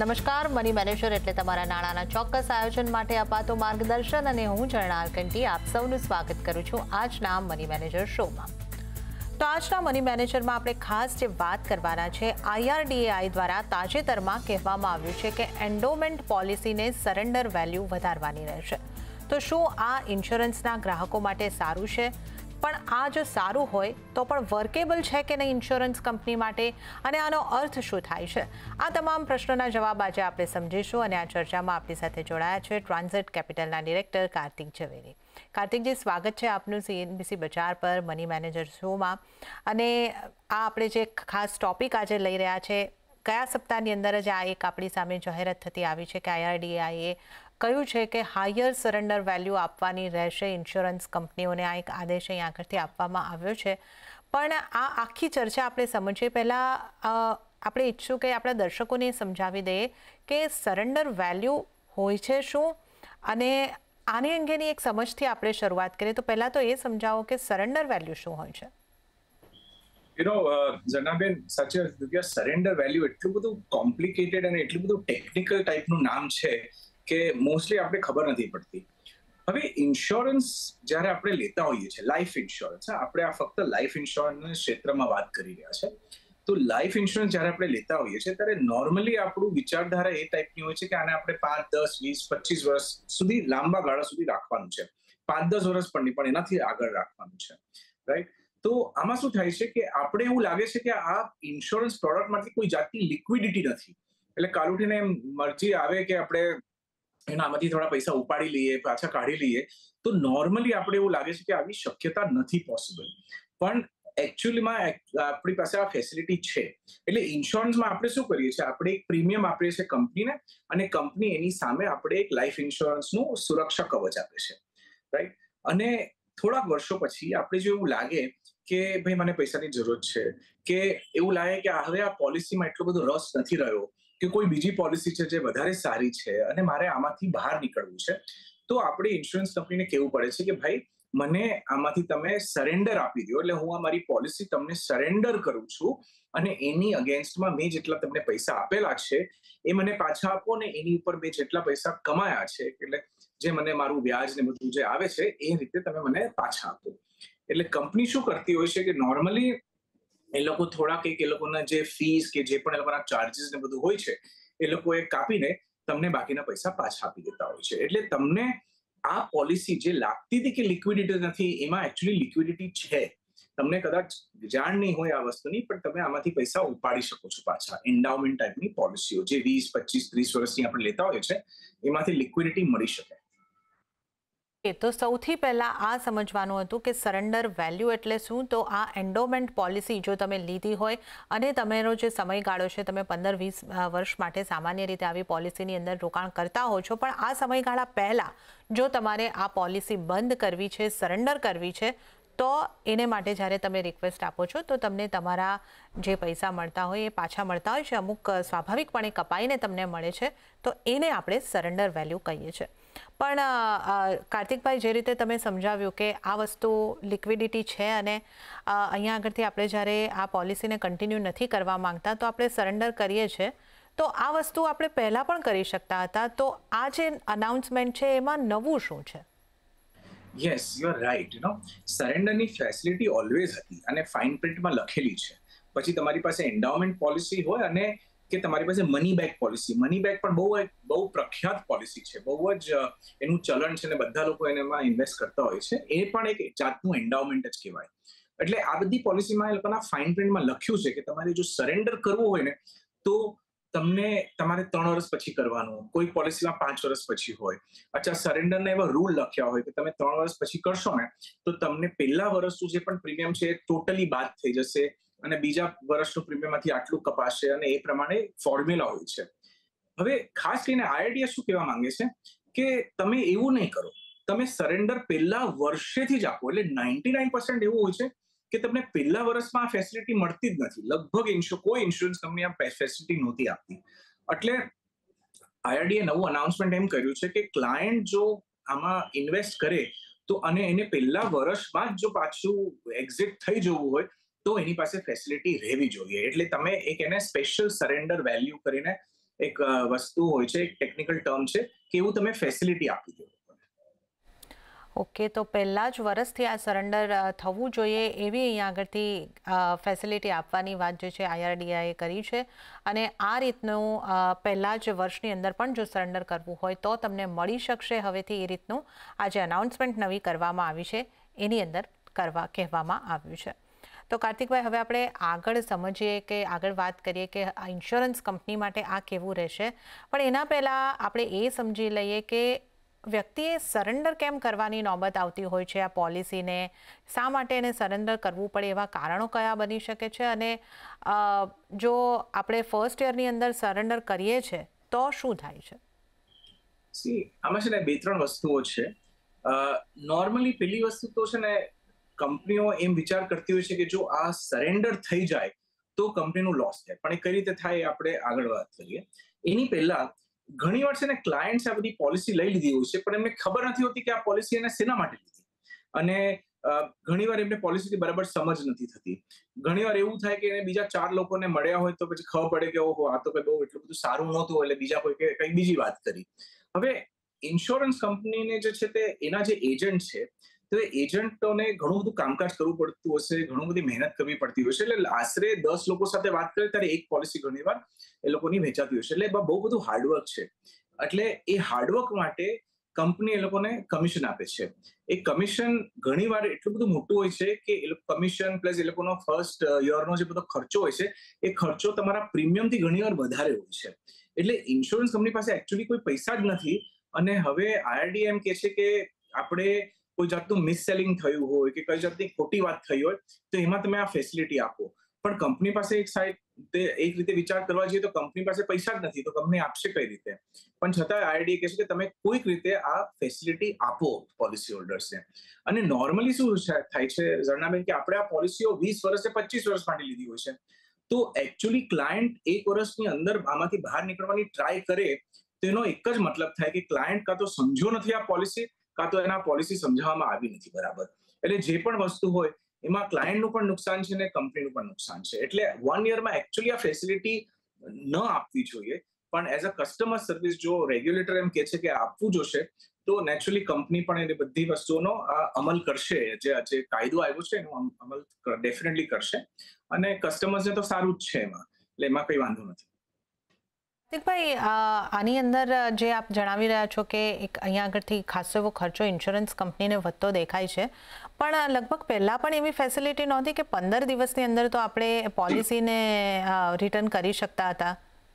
નમસ્કાર, money manager એટલે તમારા નાણાંના ચોક્કસ આયોજન માટે અપાતું માર્ગદર્શન અને હું જર્નાલ કંટી આપ સૌનું સ્વાગત કરું છું આજના મની મેનેજર શોમાં। તો આજના મની મેનેજરમાં આપણે ખાસ જે વાત કરવાના છે, IRDAI દ્વારા તાજેતરમાં કહેવામાં આવ્યું છે કે એન્ડોમેન્ટ પોલિસીને સરેન્ડર વેલ્યુ વધારવાની રહેશે। તો શું આ ઇન્સ્યોરન્સના ગ્રાહકો માટે સારું છે? પણ આ જો સારું હોય તો પણ વર્કેબલ છે કે નહીં ઇન્સ્યોરન્સ કંપની માટે, અને આનો અર્થ શું થાય છે? આ તમામ પ્રશ્નોના જવાબ આજે આપણે સમજીશું અને આ ચર્ચામાં આપણી સાથે જોડાયા છે ટ્રાન્ઝેટ કેપિટલના ડિરેક્ટર કાર્તિક ઝવેરી। કાર્તિકજી, સ્વાગત છે આપનું CNBC બજાર પર મની મેનેજર શોમાં। અને આ આપણે જે ખાસ ટોપિક આજે લઈ રહ્યા છે, કયા સપ્તાહની અંદર જ આ એક આપણી સામે જાહેરાત થતી આવી છે કે IRDAIએ કહ્યું છે કે હાયર સરેન્ડર વેલ્યુ આપવાની રહેશે ઇન્સ્યોરન્સ કંપનીઓને। આ એક આદેશ અહીં આગળથી આપવામાં આવ્યો છે। પણ આ આખી ચર્ચા આપણે સમજીએ પહેલાં આપણે ઈચ્છું કે આપણા દર્શકોને સમજાવી દઈએ કે સરેન્ડર વેલ્યુ હોય છે શું, અને આની અંગેની એક સમજથી આપણે શરૂઆત કરીએ। તો પહેલાં તો એ સમજાવો કે સરેન્ડર વેલ્યુ શું હોય છે? જનાબેન, સાચી વાત, સરેન્ડર વેલ્યુ એટલું બધું કોમ્પ્લિકેટેડ અને એટલું બધું ટેકનિકલ ટાઈપનું નામ છે કે મોસ્ટલી આપણે ખબર નથી પડતી। હવે ઇન્સ્યોરન્સ જ્યારે આપણે લેતા હોઈએ છીએ, લાઈફ ઇન્સ્યોરન્સ, આપણે આ ફક્ત લાઈફ ઇન્સ્યોરન્સના ક્ષેત્રમાં વાત કરી રહ્યા છે, તો લાઈફ ઇન્સ્યોરન્સ જ્યારે આપણે લેતા હોઈએ છીએ ત્યારે નોર્મલી આપણું વિચારધારા એ ટાઈપની હોય છે કે આને આપણે 5, 10, 20, 25 વર્ષ સુધી લાંબા ગાળા સુધી રાખવાનું છે, 5-10 વર્ષ પણ નહીં, પણ એનાથી આગળ રાખવાનું છે, રાઈટ? તો આમાં શું થાય છે કે આપણે એવું લાગે છે કે આ ઇન્સ્યોરન્સ પ્રોડક્ટમાંથી કોઈ જાતની લિક્વિડિટી નથી, એટલે કાલ ઉઠીને એમ મરજી આવે કે આપણે આમાંથી થોડા પૈસા ઉપાડી લઈએ, પાછા કાઢી લઈએ, તો નોર્મલી આપણે એવું લાગે છે કે આવી શક્યતા નથી પોસિબલ। પણ એકચ્યુઅલીમાં આપણી પાસે આ ફેસિલિટી છે। એટલે ઇન્સ્યોરન્સમાં આપણે શું કરીએ છીએ, આપણે એક પ્રીમિયમ આપીએ છીએ કંપનીને, અને કંપની એની સામે આપણે એક લાઈફ ઇન્સ્યોરન્સનું સુરક્ષા કવચ આપે છે, રાઈટ? અને થોડાક વર્ષો પછી આપણે જો એવું લાગે કે ભાઈ મને પૈસાની જરૂર છે, કે એવું લાગે કે હવે આ પોલિસીમાં એટલો બધો રસ નથી રહ્યો, કે કોઈ બીજી પોલિસી છે જે વધારે સારી છે અને મારે આમાંથી બહાર નીકળવું છે, તો આપણે ઇન્સ્યોરન્સ કંપનીને કહેવું પડે છે કે ભાઈ મને આમાંથી તમે સરેન્ડર આપી દો, એટલે હું આ મારી પોલિસી તમને સરેન્ડર કરું છું અને એની અગેન્સ્ટમાં મેં જેટલા તમને પૈસા આપેલા છે એ મને પાછા આપો, ને એની ઉપર મેં જેટલા પૈસા કમાયા છે, એટલે જે મને મારું વ્યાજ ને બધું જે આવે છે એ રીતે તમે મને પાછા આપો। એટલે કંપની શું કરતી હોય છે કે નોર્મલી એ લોકો થોડા કંઈક એ લોકોના જે ફીસ કે જે પણ એ લોકોના ચાર્જીસ ને બધું હોય છે એ લોકો એ કાપીને તમને બાકીના પૈસા પાછા આપી દેતા હોય છે। એટલે તમને આ પોલિસી જે લાગતી હતી કે લિક્વિડિટી નથી, એમાં એકચ્યુઅલી લિક્વિડિટી છે। તમને કદાચ જાણ નહીં હોય આ વસ્તુની, પણ તમે આમાંથી પૈસા ઉપાડી શકો છો પાછા। એન્ડાઉમેન્ટ ટાઈપની પોલિસીઓ જે 20, 25, 30 વર્ષની આપણે લેતા હોઈએ છે, એમાંથી લિક્વિડિટી મળી શકે। તો સૌથી પહેલાં આ સમજવાનું હતું કે સરેન્ડર વેલ્યુ એટલે શું। તો આ એન્ડોમેન્ટ પોલિસી જો તમે લીધી હોય અને તમારો જે સમયગાળો છે, તમે 15-20 વર્ષ માટે સામાન્ય રીતે આવી પોલિસીની અંદર રોકાણ કરતા હો છો, પણ આ સમયગાળા પહેલાં જો તમારે આ પોલિસી બંધ કરવી છે, સરેન્ડર કરવી છે, તો એને માટે જ્યારે તમે રિક્વેસ્ટ આપો છો તો તમને તમારા જે પૈસા મળતા હોય એ પાછા મળતા હોય છે, અમુક સ્વાભાવિકપણે કપાઈને તમને મળે છે, તો એને આપણે સરેન્ડર વેલ્યુ કહીએ છીએ। પણ કાર્તિકભાઈ, જે રીતે તમે સમજાવ્યું કે આ વસ્તુ લિક્વિડિટી છે અને અહીંયા આગળથી આપણે જ્યારે આ પોલિસીને કન્ટિન્યુ નથી કરવા માંગતા તો આપણે સરેન્ડર કરીએ છીએ, તો આ વસ્તુ આપણે પહેલાં પણ કરી શકતા હતા, તો આ જે અનાઉન્સમેન્ટ છે એમાં નવું શું છે? Yes, you are right. સરેન્ડરની ફેસિલિટી ઓલવેઝ હતી અને ફાઇન પ્રિન્ટમાં લખેલી છે। પછી તમારી પાસે એન્ડાઉમેન્ટ પોલિસી હોય અને કે તમારી પાસે money back policy, money back પણ બહુ પ્રખ્યાત પોલિસી છે, બહુ જ એનું ચલણ છે અને બધા લોકો એમાં ઇન્વેસ્ટ કરતા હોય છે, એ પણ એક જાતનું એન્ડાઉમેન્ટ જ કહેવાય। એટલે આ બધી પોલિસીમાં એ લોકોના ફાઇન પ્રિન્ટમાં લખ્યું છે કે તમારે જો સરેન્ડર કરવું હોય ને તો તમને તમારે 3 વર્ષ પછી કરવાનું, કોઈ પોલિસીમાં 5 વર્ષ પછી હોય। અચ્છા, સરેન્ડરના એવા રૂલ લખ્યા હોય કે તમે 3 વર્ષ પછી કરશો ને તો તમને પહેલા વર્ષનું જે પણ પ્રીમિયમ છે એ ટોટલી બાદ થઈ જશે અને બીજા વર્ષનું પ્રીમિયમમાંથી આટલું કપાશે, અને એ પ્રમાણે ફોર્મ્યુલા હોય છે। હવે ખાસ કરીને IRDAI શું કહેવા માંગે છે કે તમે એવું નહીં કરો, તમે સરેન્ડર પહેલા વર્ષેથી જ આપો। એટલે 99% એવું હોય છે કે તમને પહેલા વર્ષમાં આ ફેસિલિટી મળતી જ નથી, લગભગ કોઈ ઇન્સ્યોરન્સ કંપની આ ફેસિલિટી નહોતી આપતી। એટલે IRDAI નવું અનાઉન્સમેન્ટ એમ કર્યું છે કે ક્લાયન્ટ જો આમાં ઇન્વેસ્ટ કરે તો અને એને પહેલા વર્ષમાં જ જો પાછું એક્ઝિટ થઈ જવું હોય તો એની પાસે ફેસિલિટી રહેવી જોઈએ। એટલે તમે એક એને સ્પેશિયલ સરેન્ડર વેલ્યુ કરીને એક વસ્તુ હોય છે, એક ટેકનિકલ ટર્મ છે કે એવું તમે ફેસિલિટી આપી દો. ઓકે, તો પહેલા જ વર્ષથી આ સરેન્ડર થવું જોઈએ એવી અહીંયા આગળથી ફેસિલિટી આપવાની વાત જે છે IRDAએ કરી છે અને આ રીતનું પહેલા જ વર્ષની અંદર પણ જો સરેન્ડર કરવું હોય તો તમને મળી શકશે હવેથી એ રીતનું આ જે અનાઉન્સમેન્ટ નવી કરવામાં આવી છે એની અંદર કહેવામાં આવ્યું છે. તો કાર્તિકભાઈ, હવે આપણે આગળ સમજીએ કે આગળ વાત કરીએ કે આ ઇન્સ્યોરન્સ કંપની માટે આ કેવું રહેશે, પણ એના પહેલાં આપણે એ સમજી લઈએ કે વ્યક્તિએ સરેન્ડર કેમ કરવાની નોબત આવતી હોય છે આ પોલિસીને, શા માટે એને સરેન્ડર કરવું પડે, એવા કારણો કયા બની શકે છે અને જો આપણે ફર્સ્ટ યરની અંદર સરેન્ડર કરીએ છીએ તો શું થાય છે? આમાં છે ને 2-3 વસ્તુઓ છે. નોર્મલી પહેલી વસ્તુ તો છે ને, કંપનીઓ એમ વિચાર કરતી હોય છે કે જો આ સરેન્ડર થઈ જાય તો કંપનીનું લોસ થાય, પણ એ કઈ રીતે થાય આપણે આગળ વાત કરીએ. એની પહેલા ઘણી વાર છે ને ક્લાયન્ટ્સ આ બધી પોલિસી લઈ લીધી હોય છે, પણ એમને ખબર નથી હોતી કે આ પોલિસી એને શેના માટે લીધી, અને ઘણીવાર એમને પોલિસીની બરાબર સમજ નથી થતી. ઘણીવાર એવું થાય કે એને બીજા 4 લોકોને મળ્યા હોય તો પછી ખબર પડે કે ઓહો, આ તો કઈ બહુ એટલું બધું સારું નહોતું, એટલે બીજા કોઈ કઈ બીજી વાત કરી. હવે ઇન્સ્યોરન્સ કંપનીને જે છે તે એના જે એજન્ટ છે, તો એ એજન્ટોને ઘણું બધું કામકાજ કરવું પડતું હશે, ઘણું બધી મહેનત કરવી પડતી હશે. એટલે આશરે 10 લોકો સાથે વાત કરે ત્યારે એક પોલિસી ઘણીવાર એ લોકોની વેચાતી હશે. એટલે બહુ બધું હાર્ડવર્ક છે. એટલે એ હાર્ડવર્ક માટે કંપની એ લોકોને કમિશન આપે છે. એ કમિશન ઘણીવાર એટલું બધું મોટું હોય છે કે એ લોકો કમિશન પ્લસ એ લોકોનો ફર્સ્ટ યરનો જે બધો ખર્ચો હોય છે, એ ખર્ચો તમારા પ્રીમિયમથી ઘણીવાર વધારે હોય છે. એટલે ઇન્સ્યોરન્સ કંપની પાસે એકચ્યુઅલી કોઈ પૈસા જ નથી, અને હવે IRDA એમ કહે છે કે આપણે કોઈ જાતનું મિસસેલિંગ થયું હોય કે કઈ જાતની ખોટી વાત થઈ હોય તો એમાં તમે આ ફેસિલિટી આપો. પણ કંપની પાસે એક રીતે વિચાર કરવા જઈએ તો કંપની પાસે પૈસા જ નથી, તો કંપની આપશે કઈ રીતે? પણ છતાં IRDA કહે છે કે તમે કોઈક રીતે આ ફેસિલિટી આપો પોલિસી હોલ્ડર્સને. અને નોર્મલી શું થાય છે ઝરણાબેન, કે આપણે આ પોલિસીઓ 20 વર્ષ કે 25 વર્ષ માટે લીધી હોય છે. તો એકચ્યુઅલી ક્લાયન્ટ 1 વર્ષની અંદર આમાંથી બહાર નીકળવાની ટ્રાય કરે તો એનો એક જ મતલબ થાય કે ક્લાયન્ટ કાં તો સમજ્યો નથી આ પોલિસી, કાં તો એના પોલિસી સમજાવવામાં આવી નથી બરાબર. એટલે જે પણ વસ્તુ હોય એમાં ક્લાયન્ટનું પણ નુકસાન છે ને કંપનીનું પણ નુકસાન છે. એટલે 1 યરમાં એકચ્યુઅલી આ ફેસિલિટી ન આપવી જોઈએ, પણ એઝ અ કસ્ટમર સર્વિસ જો રેગ્યુલેટર એમ કહે છે કે આપવું જોશે, તો નેચરલી કંપની પણ એ બધી વસ્તુઓનો અમલ કરશે. જે કાયદો આવ્યો છે એનો અમલ ડેફિનેટલી કરશે, અને કસ્ટમર્સને તો સારું જ છે એમાં, એટલે એમાં કઈ વાંધો નથી. ભાઈ, આની અંદર જે આપ જણાવી રહ્યા છો કે એક અહીંયા આગળથી ખાસો એવો ખર્ચો ઇન્સ્યોરન્સ કંપનીને વધતો દેખાય છે, પણ લગભગ પહેલાં પણ એવી ફેસિલિટી નહોતી કે 15 દિવસની અંદર તો આપણે પોલિસીને રિટર્ન કરી શકતા હતા?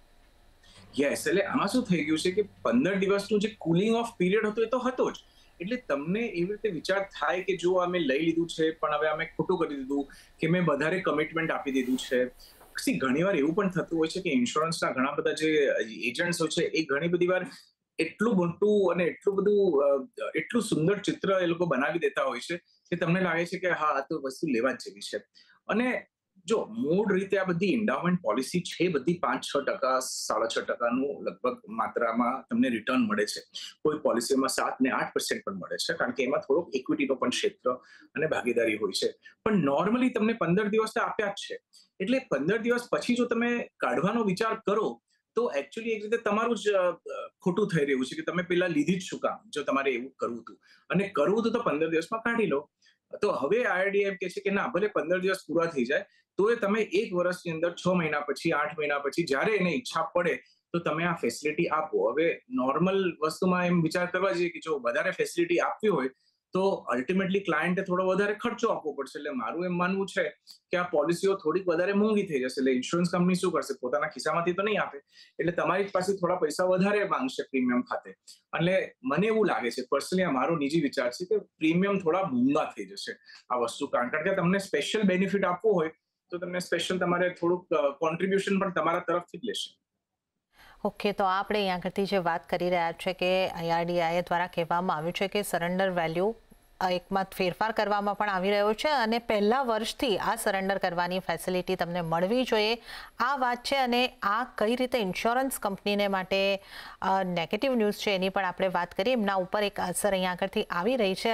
યસ, એટલે આમાં શું થઈ ગયું છે કે 15 દિવસનું જે કુલિંગ ઓફ પીરિયડ હતો એ તો હતો જ. એટલે તમને એવી રીતે વિચાર થાય કે જો અમે લઈ લીધું છે પણ હવે અમે ખોટું કરી દીધું, કે મેં વધારે કમિટમેન્ટ આપી દીધું છે. ઘણીવાર એવું પણ થતું હોય છે કે ઇન્સ્યોરન્સના ઘણા બધા જે એજન્ટ્સ હોય છે એ ઘણી બધી વાર એટલું મોટું અને એટલું સુંદર ચિત્ર એ લોકો બનાવી દેતા હોય છે કે તમને લાગે છે કે હા, આ તો વસ્તુ લેવા જ જેવી છે. અને જો મૂળ રીતે આ બધી એન્ડાઉમેન્ટ પોલિસી છે, બધી 5-6%, 6.5%નું લગભગ માત્રામાં તમને રિટર્ન મળે છે. કોઈ પોલિસીમાં 7 ને 8% પણ મળે છે, કારણ કે એમાં થોડોક ઇક્વિટીનો પણ ક્ષેત્ર અને ભાગીદારી હોય છે. પણ નોર્મલી તમને 15 દિવસ તો આપ્યા જ છે. એટલે 15 દિવસ પછી જો તમે કાઢવાનો વિચાર કરો તો એકચ્યુઅલી એક રીતે તમારું જ ખોટું થઈ રહ્યું છે કે તમે પેલા લીધી જ શું કામ, જો તમારે એવું કરવું હતું. અને કરવું હતું તો 15 દિવસમાં કાઢી લો. તો હવે IRDA એમ કહે છે કે ના, ભલે 15 દિવસ પૂરા થઈ જાય તો એ તમે 1 વર્ષની અંદર 6 મહિના પછી, 8 મહિના પછી, જ્યારે એને ઈચ્છા પડે તો તમે આ ફેસિલિટી આપો. હવે નોર્મલ વસ્તુમાં એમ વિચાર કરવા જઈએ કે જો વધારે ફેસિલિટી આપવી હોય તો અલ્ટિમેટલી ક્લાયન્ટે થોડો વધારે ખર્ચો આપવો પડશે. એટલે મારું એમ માનવું છે કે આ પોલિસીઓ થોડીક વધારે મોંઘી થઈ જશે. એટલે ઇન્સ્યોરન્સ કંપની શું કરશે, પોતાના ખિસ્સામાંથી તો નહીં આપે, એટલે તમારી પાસે થોડા પૈસા વધારે માંગશે પ્રીમિયમ ખાતે. એટલે મને એવું લાગે છે, પર્સનલી આ મારો નિજી વિચાર છે, કે પ્રીમિયમ થોડા મોંઘા થઈ જશે આ વસ્તુ, કારણ કે તમને સ્પેશિયલ બેનિફિટ આપવું હોય તો તમને સ્પેશિયલ તમારે થોડુંક કોન્ટ્રીબ્યુશન પણ તમારા તરફથી જ લેશે. ઓકે, તો આપણે અહીંયા આગળથી જે વાત કરી રહ્યા છે કે IRDA દ્વારા કહેવામાં આવ્યું છે કે સરેન્ડર વેલ્યુ એકમાં ફેરફાર કરવામાં પણ આવી રહ્યો છે અને પહેલા વર્ષથી આ સરેન્ડર કરવાની ફેસિલિટી તમને મળવી જોઈએ, આ વાત છે. અને આ કઈ રીતે ઇન્સ્યોરન્સ કંપનીને માટે નેગેટિવ ન્યૂઝ છે એની પણ આપણે વાત કરીએ. એમના ઉપર એક અસર અહીંયા આગળથી આવી રહી છે અને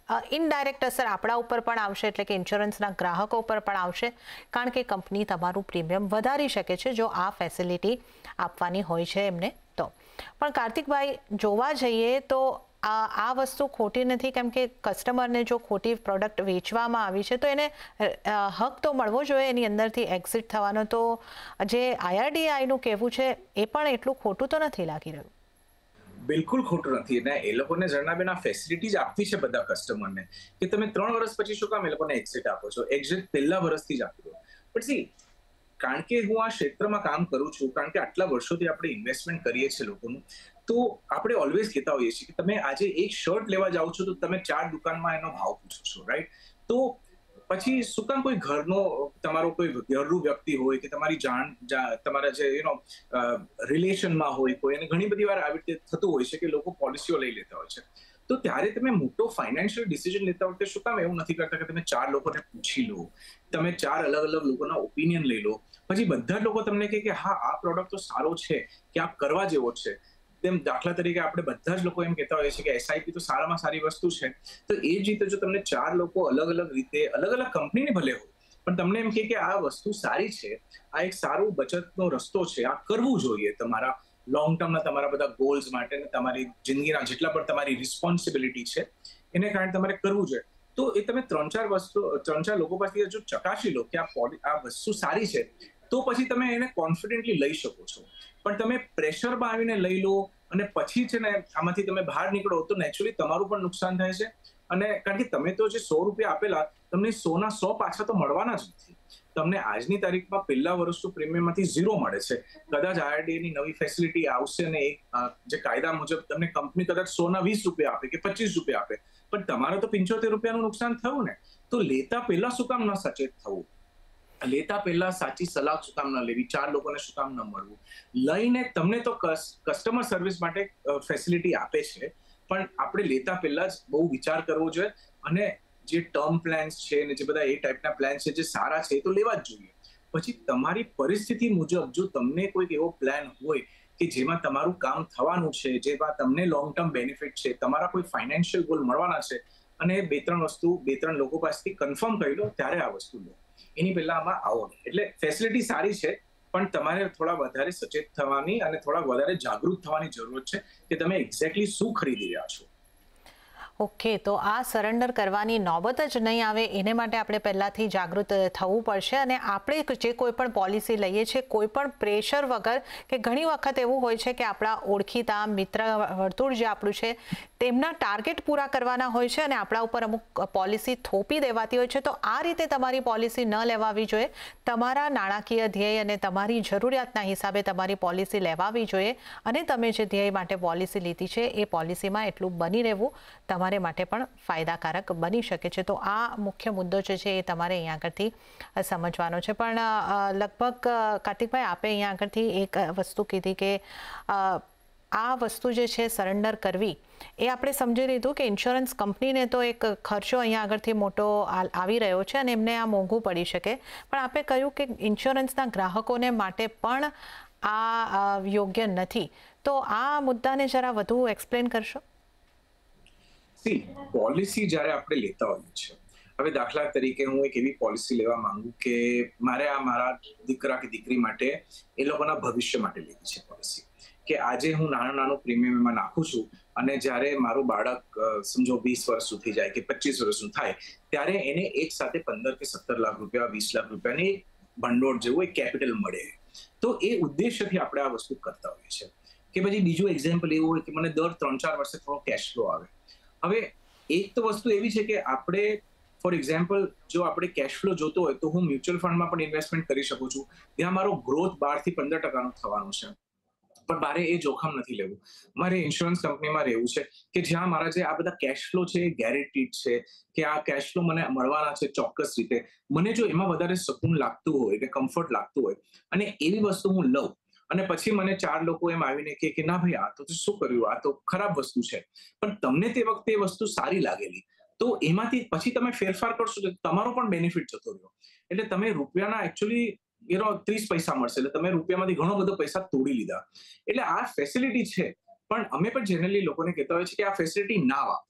ઇનડાયરેક્ટ અસર આપણા ઉપર પણ આવશે, એટલે કે ઇન્સ્યોરન્સના ગ્રાહકો ઉપર પણ આવશે, કારણ કે કંપની તમારું પ્રીમિયમ વધારી શકે છે જો આ ફેસિલિટી આપવાની હોય છે એમને તો. પણ કાર્તિકભાઈ, જોવા જઈએ તો આ વસ્તુ ખોટી નથી, કેમ કે કસ્ટમરને જો ખોટી પ્રોડક્ટ વેચવામાં આવી છે તો એને હક તો મળવો જોઈએ એની અંદરથી એક્ઝિટ થવાનો. તો જે IRDAIનું કહેવું છે એ પણ એટલું ખોટું તો નથી લાગી રહ્યું? બિલકુલ ખોટું નથી. અને એ લોકોને જણાબેન આ ફેસિલિટી જ આપવી છે બધા કસ્ટમરને, કે તમે 3 વર્ષ પછી શું કામ એ લોકોને એક્ઝિટ આપો છો? એક્ઝિટ પહેલા વર્ષથી જ આપી દો. પણ સી, કારણ કે હું આ ક્ષેત્રમાં કામ કરું છું, કારણ કે આટલા વર્ષોથી આપણે ઇન્વેસ્ટમેન્ટ કરીએ છીએ લોકોનું, તો આપણે ઓલવેઝ કહેતા હોઈએ છીએ કે તમે આજે એક શર્ટ લેવા જાઓ છો તો તમે 4 દુકાનમાં એનો ભાવ પૂછો છો, રાઈટ? તો પછી શું કામ કોઈ ઘરનો તમારો કોઈ ઘરનું વ્યક્તિ હોય કે તમારી તમારા જે રિલેશનમાં હોય કોઈ, અને ઘણી બધી વાર આવી રીતે થતું હોય છે કે લોકો પોલિસીઓ લઈ લેતા હોય છે, તો ત્યારે તમે મોટો ફાઇનાન્શિયલ ડિસિઝન લેતા વખતે શું કામ એવું નથી કરતા કે તમે 4 લોકોને પૂછી લો, તમે 4 અલગ અલગ લોકોના ઓપિનિયન લઈ લો, પછી બધા લોકો તમને કહે કે હા આ પ્રોડક્ટ તો સારો છે કે આ કરવા જેવો છે. તેમ દાખલા તરીકે આપણે બધા જ લોકો એમ કહેતા હોઈએ છીએ કે SIP તો સારામાં સારી વસ્તુ છે, તો એ જ રીતે જો તમને 4 લોકો અલગ અલગ રીતે અલગ અલગ કંપનીની ભલે હોય પણ તમને એમ કે આ વસ્તુ સારી છે, આ એક સારો બચતનો રસ્તો છે, આ કરવું જોઈએ તમારા લોંગ ટર્મના તમારા બધા ગોલ્સ માટે, તમારી જિંદગીના જેટલા પણ તમારી રિસ્પોન્સિબિલિટી છે એને કારણે તમારે કરવું જોઈએ, તો એ તમે 3-4 લોકો પાસેથી જો ચકાસી લો કે આ વસ્તુ સારી છે, તો પછી તમે એને કોન્ફિડન્ટલી લઈ શકો છો. પણ તમે પ્રેશરમાં આવીને લઈ લો અને પછી છે ને આમાંથી તમે બહાર નીકળો તો નેચરલી તમારું પણ નુકસાન થાય છે. અને કારણ કે તમે તો જે 100 રૂપિયા આપેલા, તમને 100 ના 100 પાછા તો મળવાના જ નથી. તમને આજની તારીખમાં પહેલા વર્ષનું પ્રીમિયમમાંથી 0 મળે છે. કદાચ IRDA ની નવી ફેસિલિટી આવશે અને જે કાયદા મુજબ તમને કંપની કદાચ 100 ના 20 રૂપિયા આપે કે 25 રૂપિયા આપે, પણ તમારે તો 75 રૂપિયાનું નુકસાન થયું ને. તો લેતા પહેલા શું કામ ન સચેત થવું? લેતા પહેલા સાચી સલાહ શું કામ ન લેવી? 4 લોકોને શું કામ ન મળવું? લઈને તમને તો કસ્ટમર સર્વિસ માટે ફેસિલિટી આપે છે, પણ આપણે લેતા પહેલા જ બહુ વિચાર કરવો જોઈએ. અને જે ટર્મ પ્લાન્સ છે ને જે બધા એ ટાઈપના પ્લાન છે જે સારા છે તો લેવા જ જોઈએ. પછી તમારી પરિસ્થિતિ મુજબ જો તમને કોઈક એવો પ્લાન હોય કે જેમાં તમારું કામ થવાનું છે, જેમાં તમને લોંગ ટર્મ બેનિફિટ છે, તમારા કોઈ ફાઇનાન્શિયલ ગોલ મળવાના છે, અને 2-3 લોકો પાસેથી કન્ફર્મ કરી લો, ત્યારે આ વસ્તુ લો. એની પહેલા આમાં આવો નહીં. એટલે ફેસિલિટી સારી છે, પણ તમારે થોડા વધારે સચેત થવાની અને થોડા વધારે જાગૃત થવાની જરૂર છે કે તમે એક્ઝેક્ટલી શું ખરીદી રહ્યા છો. ઓકે, તો આ સરેન્ડર કરવાની નોબત જ નહીં આવે એને માટે આપણે પહેલાંથી જાગૃત થવું પડશે. અને આપણે જે કોઈ પણ પોલિસી લઈએ છીએ કોઈ પણ પ્રેશર વગર, કે ઘણી વખત એવું હોય છે કે આપણા ઓળખીતા મિત્ર વર્તુળ જે આપણું છે તેમના ટાર્ગેટ પૂરા કરવાના હોય છે અને આપણા ઉપર અમુક પોલિસી થોપી દેવાતી હોય છે. તો આ રીતે તમારી પોલિસી ન લેવાવી જોઈએ. તમારા નાણાકીય ધ્યેય અને તમારી જરૂરિયાતના હિસાબે તમારી પોલિસી લેવાવી જોઈએ, અને તમે જે ધ્યેય માટે પોલિસી લીધી છે એ પોલિસીમાં એટલું બની રહેવું તમારે માટે પણ ફાયદાકારક બની શકે છે. તો આ મુખ્ય મુદ્દો જે છે એ તમારે અહીંયા આગળથી સમજવાનો છે. પણ લગભગ કાર્તિકભાઈ, આપે અહીંયા આગળથી એક વસ્તુ કીધી કે આ વસ્તુ જે છે સરેન્ડર કરવી, એ આપણે સમજી લીધું કે ઇન્સ્યોરન્સ કંપનીને તો એક ખર્ચો અહીંયા આગળથી મોટો આવી રહ્યો છે અને એમને આ મોંઘું પડી શકે. પણ આપણે કહ્યું કે ઇન્સ્યોરન્સના ગ્રાહકોને માટે પણ આ યોગ્ય નથી. તો આ મુદ્દાને જરા વધુ એક્સપ્લેન કરશો? પોલિસી જ્યારે આપણે લેતા હોઈએ છીએ, હવે દાખલા તરીકે હું એક એવી પોલિસી લેવા માંગુ કે મારે આ મારા દીકરા કે દીકરી માટે, એ લોકોના ભવિષ્ય માટે લેવી છે પોલિસી, કે આજે હું નાનું પ્રીમિયમ એમાં નાખું છું અને જ્યારે મારું બાળક સમજો 20 વર્ષનું થઈ જાય કે 25 વર્ષનું થાય, ત્યારે એને એક સાથે 15 કે 17 લાખ રૂપિયા, 20 લાખ રૂપિયાની ભંડોળ જેવું એક કેપિટલ મળે. તો એ ઉદ્દેશ્યથી આપણે આ વસ્તુ કરતા હોઈએ છીએ. કે પછી બીજું એક્ઝામ્પલ એવું હોય કે મને દર 3-4 વર્ષે થોડો કેશ ફ્લો આવે. હવે એક તો વસ્તુ એવી છે કે આપણે ફોર એક્ઝામ્પલ જો આપણે કેશ ફ્લો જોતો હોય તો હું મ્યુચ્યુઅલ ફંડમાં પણ ઇન્વેસ્ટમેન્ટ કરી શકું છું, ત્યાં મારો ગ્રોથ 12-15% થવાનો છે, પણ મારે એ જોખમ નથી લેવું. મારે ઇન્સ્યોરન્સ કંપનીમાં રહેવું છે કે જ્યાં મારા જે આ બધા કેશ ફ્લો છે એ ગેરંટીડ છે, કે આ કેશ ફ્લો મને મળવાના છે ચોક્કસ રીતે. મને જો એમાં વધારે સુકૂન લાગતું હોય કે કમ્ફર્ટ લાગતું હોય અને એવી વસ્તુ હું લઉં, અને પછી મને 4 લોકો એમ આવીને કે ના ભાઈ આ તો શું કર્યું, આ તો ખરાબ વસ્તુ છે, પણ તમને તે વખતે એ વસ્તુ સારી લાગેલી, તો એમાંથી પછી તમે ફેરફાર કરશો તો તમારો પણ બેનિફિટ જતો રહ્યો. એટલે તમે રૂપિયાના એકચ્યુઅલી 30 પૈસા મળશે, એટલે તમે રૂપિયામાંથી ઘણો બધો પૈસા તોડી લીધા. એટલે આ ફેસિલિટી છે, પણ અમે પણ જનરલી લોકોને કહેતા હોય છે કે આ ફેસિલિટી ના વાપરો.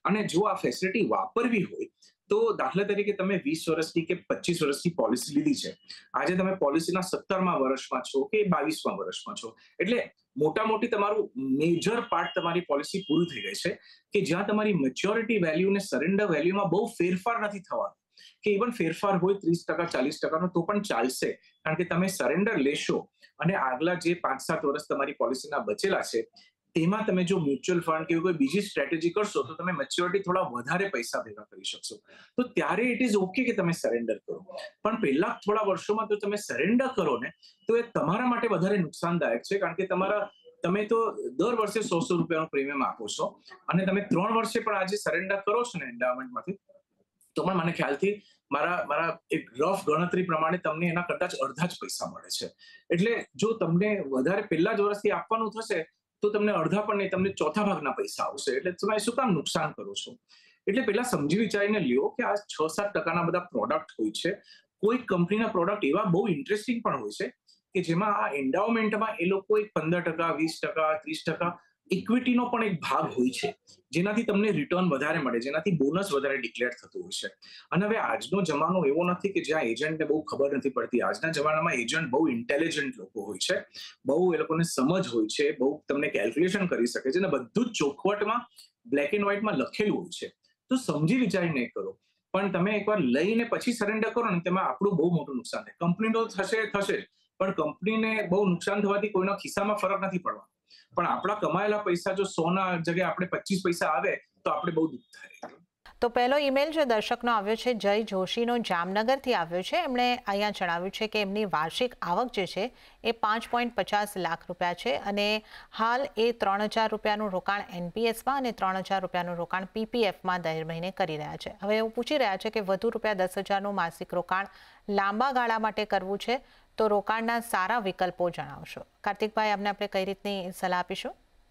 અને જો આ ફેસિલિટી વાપરવી હોય તો દાખલા તરીકે તમે 20 વર્ષની કે 25 વર્ષની પોલિસી લીધી છે, આજે તમે પોલિસીના 17મા વર્ષમાં છો કે 22મા વર્ષમાં છો, એટલે મોટા મોટી તમારું મેજર પાર્ટ તમારી પોલિસી પૂરી થઈ ગઈ છે કે જ્યાં તમારી મેચ્યોરિટી વેલ્યુ ને સરેન્ડર વેલ્યુમાં બહુ ફેરફાર નથી થવાનો, કે ઇવન ફેરફાર હોય 30% 40% તો પણ ચાલશે, કારણ કે તમે સરેન્ડર લેશો અને આગલા જે 5-7 વર્ષ તમારી પોલિસીના બચેલા છે તેમાં તમે જો મ્યુચ્યુઅલ ફંડ કે કોઈ બીજી સ્ટ્રેટેજી કરશો તો તમે મેચ્યોરિટી થોડા વધારે પૈસા ભેગા કરી શકશો, તો ત્યારે ઇટ ઇઝ ઓકે કે તમે સરેન્ડર કરો. પણ પહેલા થોડા વર્ષોમાં તો તમે સરેન્ડર કરો ને તો એ તમારા માટે વધારે નુકસાનદાયક છે, કારણ કે તમે તો દર વર્ષે 100 રૂપિયાનું પ્રીમિયમ આપો છો અને તમે 3 વર્ષે પણ આજે સરેન્ડર કરો છો ને એન્ડાવમેન્ટમાંથી, તો પણ મને ખ્યાલથી મારા એક રફ ગણતરી પ્રમાણે તમને એના કરતા જ અડધા જ પૈસા મળે છે. એટલે જો તમને વધારે પહેલા જ વર્ષથી આપવાનું થશે તો તમને અડધા પણ નહીં, તમને ચોથા ભાગના પૈસા આવશે, એટલે તમે શું કામ નુકસાન કરો છો? એટલે પહેલા સમજી વિચારીને લ્યો કે આ 6-7% બધા પ્રોડક્ટ હોય છે. કોઈ કંપનીના પ્રોડક્ટ એવા બહુ ઇન્ટરેસ્ટિંગ પણ હોય છે કે જેમાં આ એન્ડાવમેન્ટમાં એ લોકો 15%, 20%, 30% ઇક્વિટીનો પણ એક ભાગ હોય છે, જેનાથી તમને રિટર્ન વધારે મળે, જેનાથી બોનસ વધારે ડિક્લેર થતું હોય છે. અને હવે આજનો જમાનો એવો નથી કે જ્યાં એજન્ટને બહુ ખબર નથી પડતી. આજના જમાનામાં એજન્ટ બહુ ઇન્ટેલિજન્ટ લોકો હોય છે, બહુ એ લોકોને સમજ હોય છે, બહુ તમને કેલ્ક્યુલેશન કરી શકે છે અને બધું જ ચોખવટમાં બ્લેક એન્ડ વ્હાઇટમાં લખેલું હોય છે. તો સમજી વિચારીને કરો, પણ તમે એકવાર લઈને પછી સરેન્ડર કરો ને તેમાં આપણું બહુ મોટું નુકસાન થાય. કંપની તો થશે પણ કંપનીને બહુ નુકસાન થવાથી કોઈના ખિસ્સામાં ફરક નથી પડવાનો, પણ આપણા કમાયેલા પૈસા જો 100ના જગ્યાએ આપણે 25 પૈસા આવે તો આપણે બહુ દુઃખ થાય. તો પહેલો ઈમેલ જે દર્શકનો આવ્યો છે જય જોશીનો જામનગરથી આવ્યો છે. એમણે અહીંયા જણાવ્યું છે કે એમની વાર્ષિક આવક જે છે એ 5.50 લાખ રૂપિયા છે અને હાલ એ 3,000 રૂપિયાનું રોકાણ એનપીએસમાં અને 3,000 રૂપિયાનું રોકાણ પીપીએફમાં દર મહિને કરી રહ્યા છે. હવે એવું પૂછી રહ્યા છે કે વધુ રૂપિયા 10,000નું માસિક રોકાણ લાંબા ગાળા માટે કરવું છે તો રોકાણના સારા વિકલ્પો જણાવશો. કાર્તિકભાઈ, આપણે કઈ રીતની સલાહ આપીશું?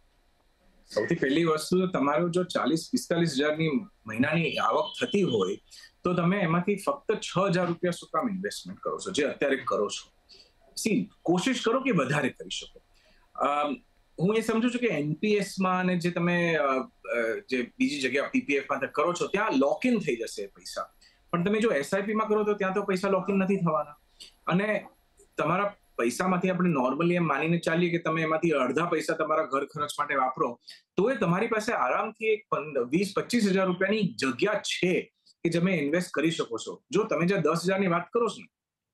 સૌથી પહેલી વસ્તુ, તમારું જો 40-45 હજારની મહિનાની આવક થતી હોય તો તમે એમાંથી ફક્ત 6,000 રૂપિયા શું કામ ઇન્વેસ્ટમેન્ટ કરો છો, જે અત્યારે કરો છો? કોશિશ કરો કે વધારે કરી શકો. હું એ સમજુ છું કે એનપીએસમાં અને જે તમે જે બીજી જગ્યા પીપીએફમાં કરો છો ત્યાં લોક ઇન થઈ જશે પૈસા, પણ તમે જો એસઆઈપીમાં કરો તો ત્યાં તો પૈસા લોક ઇન નથી થવાના. અને તમારા પૈસામાંથી આપણે નોર્મલી એમ માનીને ચાલીએ કે તમે એમાંથી અડધા પૈસા તમારા ઘર ખર્ચ માટે વાપરો તો એ તમારી પાસે આરામથી એક 20-25 હજાર રૂપિયાની જગ્યા છે કે તમે ઇન્વેસ્ટ કરી શકો છો. જો તમે જે 10,000ની વાત કરો છો ને,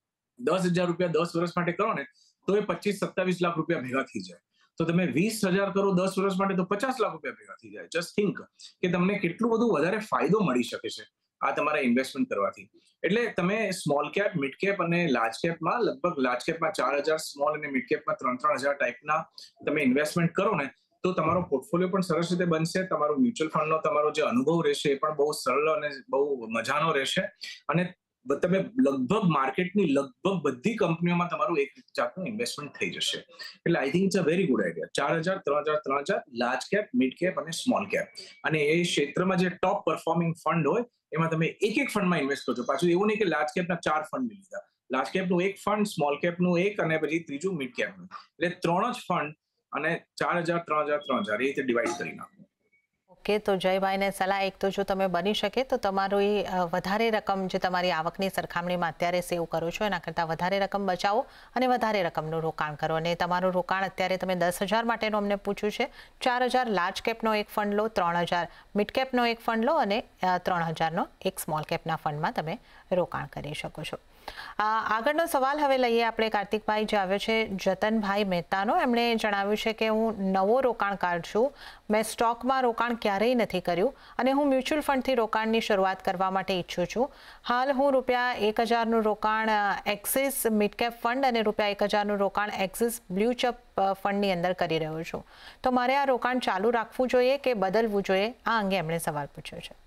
10,000 રૂપિયા 10 વર્ષ માટે કરો ને તો એ 25-27 લાખ રૂપિયા ભેગા થઈ જાય. તો તમે 20,000 કરો 10 વર્ષ માટે તો 50 લાખ રૂપિયા ભેગા થઈ જાય. જસ્ટ થિંક કે તમને કેટલું બધું વધારે ફાયદો મળી શકે છે આ તમારા ઇન્વેસ્ટમેન્ટ કરવાથી. એટલે તમે સ્મોલ કેપ, મિડ કેપ અને લાર્જ કેપમાં લગભગ લાર્જ કેપમાં 4,000, સ્મોલ અને મિડ કેપમાં 3,000 ટાઈપના તમે ઇન્વેસ્ટમેન્ટ કરો ને તો તમારો પોર્ટફોલિયો પણ સરસ રીતે બનશે, તમારો મ્યુચ્યુઅલ ફંડનો તમારો જે અનુભવ રહેશે એ પણ બહુ સરળ અને બહુ મજાનો રહેશે અને તમે લગભગ માર્કેટની લગભગ બધી કંપનીઓમાં તમારું એક જાતનું ઇન્વેસ્ટમેન્ટ થઈ જશે. એટલે I think it's a very good idea. 4,000, 3,000, 3,000 large cap, mid cap અને સ્મોલ કેપ, અને એ ક્ષેત્રમાં જે ટોપ પરફોર્મિંગ ફંડ હોય એમાં તમે એક ફંડમાં ઇન્વેસ્ટ કરજો. પાછું એવું નહીં કે લાર્જ કેપના 4 ફંડ લીધા, લાર્જ કેપનું એક ફંડ, સ્મોલ કેપનું એક અને પછી ત્રીજું મિડ કેપનું, એટલે 3 જ ફંડ અને 4,000, 3,000, 3,000 એ રીતે ડિવાઈડ કરી નાખો. ઓકે, તો જયભાઈને સલાહ એક તો જો તમે બની શકે તો તમારી વધારે રકમ જે તમારી આવકની સરખામણીમાં અત્યારે સેવ કરો છો એના કરતાં વધારે રકમ બચાવો અને વધારે રકમનું રોકાણ કરો. અને તમારું રોકાણ અત્યારે તમે 10,000 માટેનું અમને પૂછ્યું છે, 4,000 લાર્જ કેપનો એક ફંડ લો, 3,000 મિડ કેપનો એક ફંડ લો અને 3,000નો એક સ્મોલ કેપના ફંડમાં તમે રોકાણ કરી શકો છો. આગળનો સવાલ હવે લઈએ આપણે. કાર્તિકભાઈ જે આવ્યો છે જતનભાઈ મહેતાનો, એમણે જણાવ્યું છે કે હું નવો રોકાણકાર છું, મેં સ્ટોકમાં રોકાણ ક્યારેય નથી કર્યું અને હું મ્યુચ્યુઅલ ફંડથી રોકાણની શરૂઆત કરવા માટે ઈચ્છું છું. હાલ હું રૂપિયા 1,000નું રોકાણ એક્સિસ મિડ કેપ ફંડ અને રૂપિયા 1,000નું રોકાણ એક્સિસ બ્લુ ચિપ ફંડની અંદર કરી રહ્યો છું. તો મારે આ રોકાણ ચાલુ રાખવું જોઈએ કે બદલવું જોઈએ? આ અંગે એમણે સવાલ પૂછ્યો છે.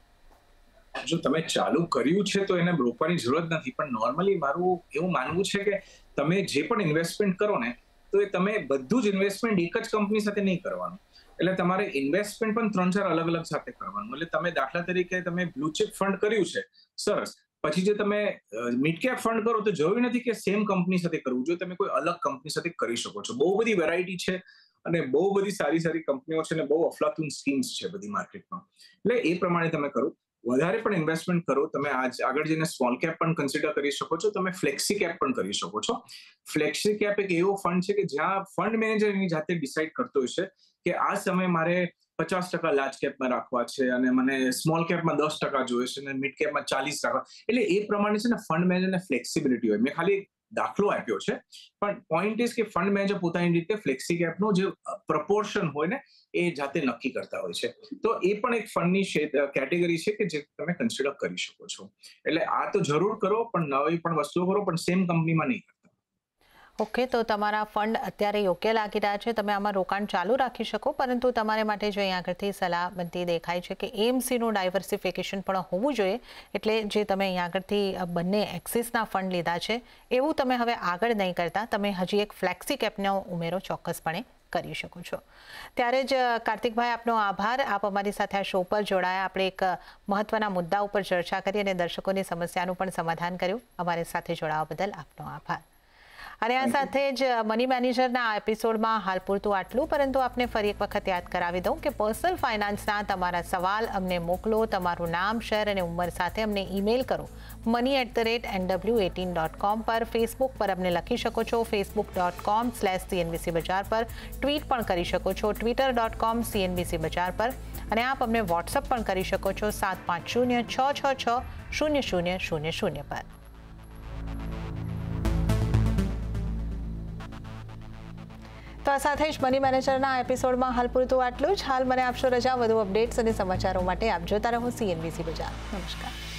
જો તમે ચાલુ કર્યું છે તો એને રોકવાની જરૂરત નથી, પણ નોર્મલી મારું એવું માનવું છે કે તમે જે પણ ઇન્વેસ્ટમેન્ટ કરો ને તો એ તમે બધું જ ઇન્વેસ્ટમેન્ટ એક જ કંપની સાથે નહીં કરવાનું. એટલે તમારે ઇન્વેસ્ટમેન્ટ પણ 3-4 અલગ-અલગ સાથે કરવાનું. એટલે તમે દાખલા તરીકે તમે બ્લુ ચિપ ફંડ કર્યું છે, સરસ, પછી જે તમે મિડ કેપ ફંડ કરો તો જરૂરી નથી કે સેમ કંપની સાથે કરવું જોઈએ, તમે કોઈ અલગ કંપની સાથે કરી શકો છો. બહુ બધી વેરાયટી છે, અને બહુ બધી સારી કંપનીઓ છે અને બહુ અફલાતુન સ્કીમ્સ છે બધી માર્કેટમાં. એટલે એ પ્રમાણે તમે કરો. વધારે પણ ઇન્વેસ્ટમેન્ટ કરો. તમે આગળ જઈને સ્મોલ કેપ પણ કન્સિડર કરી શકો છો. તમે ફ્લેક્સી કેપ પણ કરી શકો છો. ફ્લેક્સી કેપ એક એવો ફંડ છે કે જ્યાં ફંડ મેનેજર એની જાતે ડિસાઇડ કરતો હોય છે કે આ સમયે મારે 50% લાર્જ કેપમાં રાખવા છે અને મને સ્મોલ કેપમાં 10% જોઈએ છે અને મિડ કેપમાં 40%. એટલે એ પ્રમાણે છે ને ફંડ મેનેજરને ફ્લેક્સિબિલિટી હોય. મેં ખાલી દાખલો આપ્યો છે, પણ પોઈન્ટ ઇઝ કે ફંડ મેનેજર પોતાની રીતે ફ્લેક્સી કેપનું જે પ્રપોર્શન હોય ને એ જાતે નક્કી કરતા હોય છે. તો એ પણ એક ફંડની કેટેગરી છે કે જે તમે કન્સિડર કરી શકો છો. એટલે આ તો જરૂર કરો, પણ નવી પણ વસ્તુઓ કરો, પણ સેમ કંપનીમાં નહીં કરતા. ઓકે, તો તમારા ફંડ અત્યારે યોગ્ય લાગી રહ્યા છે, તમે આમાં રોકાણ ચાલુ રાખી શકો, પરંતુ તમારે માટે જો અહીં આગળથી સલાહ બનતી દેખાય છે કે એએમસીનું ડાયવર્સિફિકેશન પણ હોવું જોઈએ. એટલે જે તમે અહીં આગળથી બંને એક્સિસના ફંડ લીધા છે એવું તમે હવે આગળ નહીં કરતા, તમે હજી એક ફ્લેક્સી કેપનો ઉમેરો ચોક્કસપણે કરી શકો છો. ત્યારે જ કાર્તિકભાઈ, આપનો આભાર. આપ અમારી સાથે આ શો પર જોડાયા. આપણે એક મહત્વના મુદ્દા ઉપર ચર્ચા કરી અને દર્શકોની સમસ્યાનું પણ સમાધાન કર્યું. અમારી સાથે જોડાવા બદલ આપનો આભાર. અને આ સાથે જ મની મેનેજરના આ એપિસોડમાં હાલ પૂરતું આટલું, પરંતુ આપને ફરી એક વખત યાદ કરાવી દઉં કે પર્સનલ ફાઇનાન્સના તમારા સવાલ અમને મોકલો. તમારું નામ, શહેર અને ઉંમર સાથે અમને ઈમેલ કરો money@nw18.com પર. ફેસબુક પર અમને લખી શકો છો, facebook.com/CNBC બજાર પર. ટ્વીટ પણ કરી શકો છો, twitter.com/CNBC બજાર પર. અને આપ અમને વોટ્સઅપ પણ કરી શકો છો 7506660000 પર. તો આ સાથે જ મની મેનેજરના એપિસોડમાં હાલ પૂરતું આટલું જ. હાલ મને આપશો રજા. વધુ અપડેટ્સ અને સમાચારો માટે આપ જોતા રહો CNBC બજાર. નમસ્કાર.